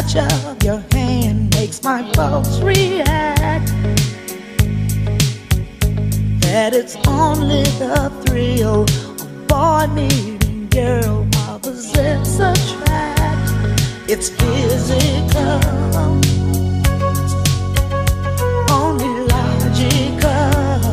touch of your hand makes my pulse react. That it's only the thrill of boy meeting girl, opposites attract. It's physical, only logical.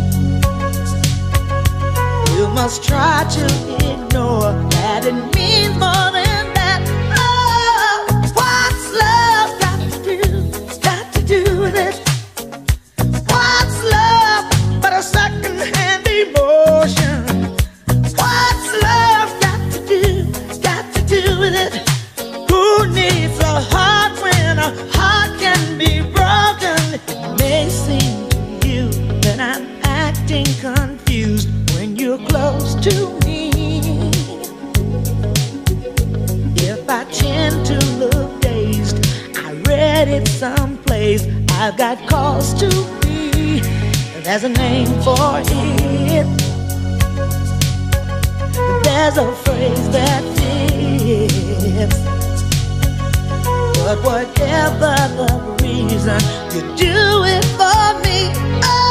You must try to ignore that it means more than that. Oh, what's love got to do with it? What's love but a second-hand emotion? What's love got to do with it? Who needs a heart when a heart can be broken? It may seem to you that I'm acting confused when you're close to me. If I tend to look dazed, I read it someplace, I've got cause to be. There's a name for it. There's a phrase that fits. But whatever the reason, you do it for me. Oh,